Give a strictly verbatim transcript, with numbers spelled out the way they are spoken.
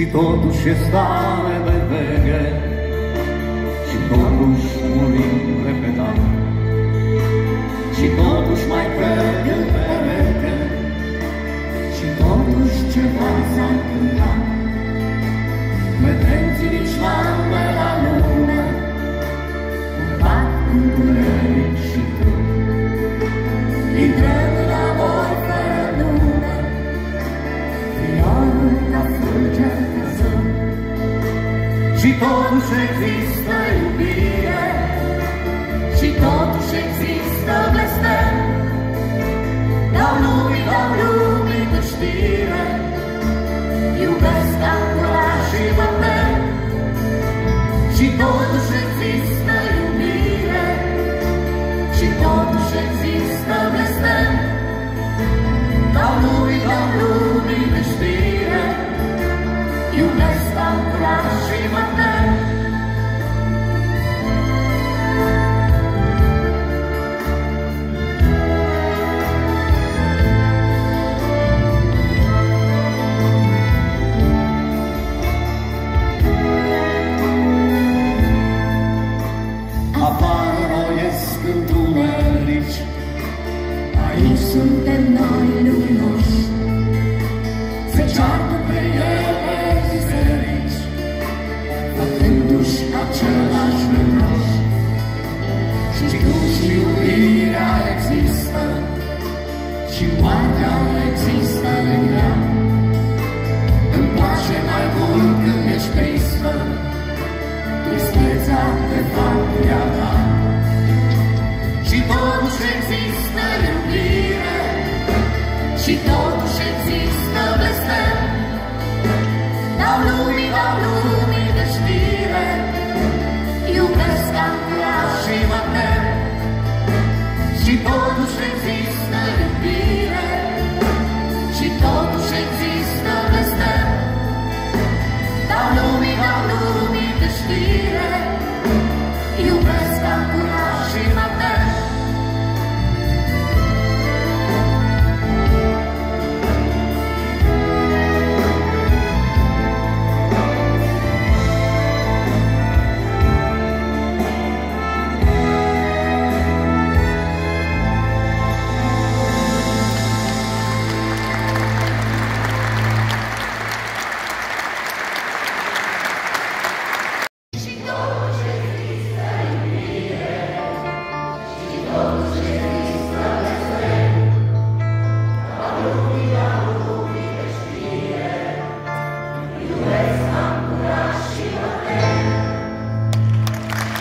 și totuși e stare de veche, și totuși murim repetat, și totuși mai cred în pereche, și totuși ceva s-a întâmplat. Vedeți nici lampe la lună, un pat întuneric și crud. Intrăm la voi fără lume, fiorul ca fulger căzând. Și totuși există iubire, și totuși există blestem. Dau lumii, dau lumii de știre, iubesc acolo și mă tem. Și totuși există iubire, și totuși există blestem. Dau lumii, dau lumii de știre, iubesc acolo și mă tem. Aici suntem noi luminoși, se ceartă pe ele biserici, făcându-și același reproș. Și tu și iubirea există, și moartea există în ea. Îmi place mai mult când ești tristă, tristețea de fapt e a ta. Și totuși există iubire, și totuși există blestem. Dau lumii, dau lumii de știre, iubesc acolo și mă tem. Și totuși există